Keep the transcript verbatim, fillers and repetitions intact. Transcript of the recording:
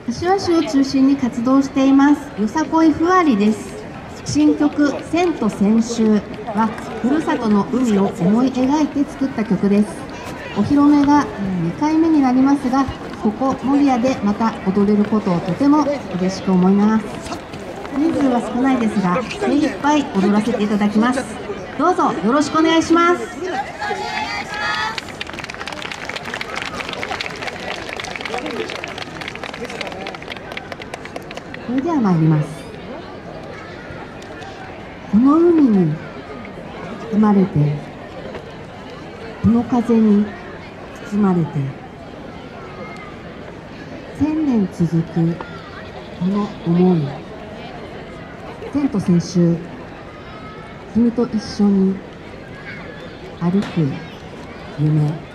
柏市を中心に活動していますよさこいふわりです。新曲「千と千秋」はふるさとの海を思い描いて作った曲です。お披露目がにかいめになりますが、ここ守谷でまた踊れることをとても嬉しく思います。人数は少ないですが精一杯踊らせていただきます。どうぞよろしくお願いします。それでは参ります。この海に包まれて、この風に包まれて、千年続くこの思い、千と千秋、君と一緒に歩く夢。